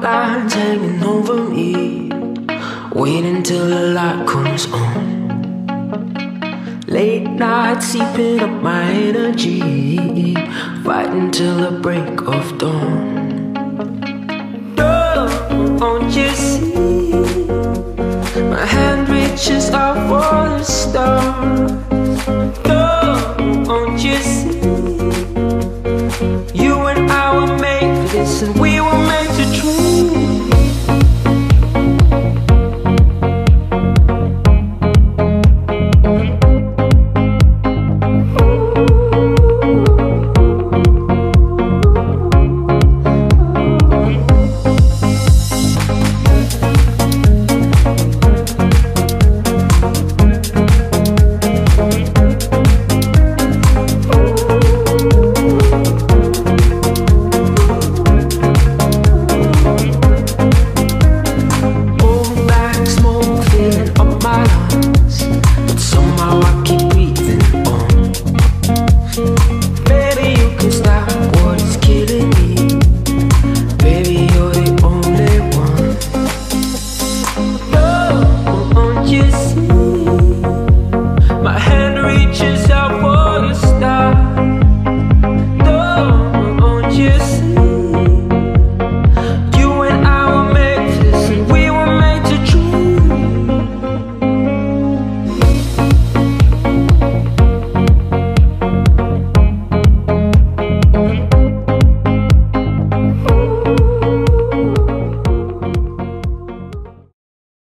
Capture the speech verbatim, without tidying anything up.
outlines hanging over me, waiting till the light comes on. Late nights seeping up my energy, fighting till the break of dawn. Don't you see? My hand reaches out for the stars.